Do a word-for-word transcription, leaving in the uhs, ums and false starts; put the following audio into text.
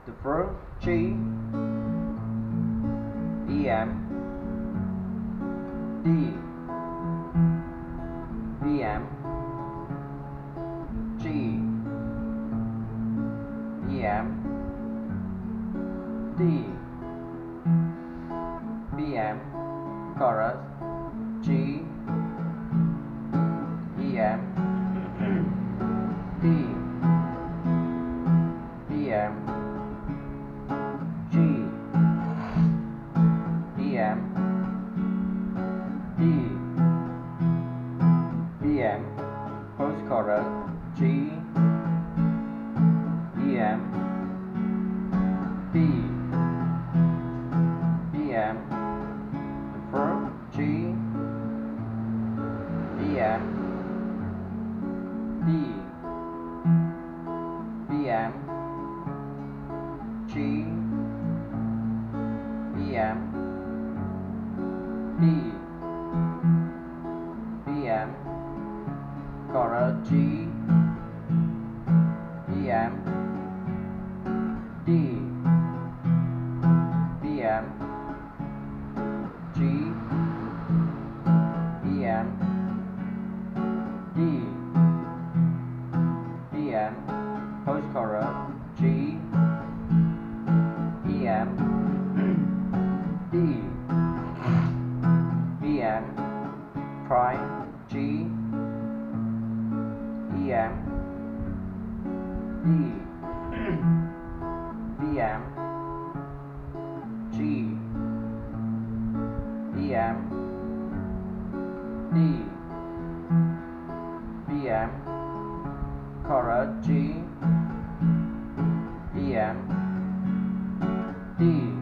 The first G, E M, D, B M, G, E M, D, B M, chorus, G, E M, D, B M, G, E M, D, B M, post chorus, G, E M, D, B M, the first G, E M, D, B M, G, E M, D, B M, chorus, G, E M, D, B M, G, E M, D, B M, post chorus, G, E M, D, B M, prime, G, E M, D, B M, G, E M, D, B M, chorus, G, E M, D,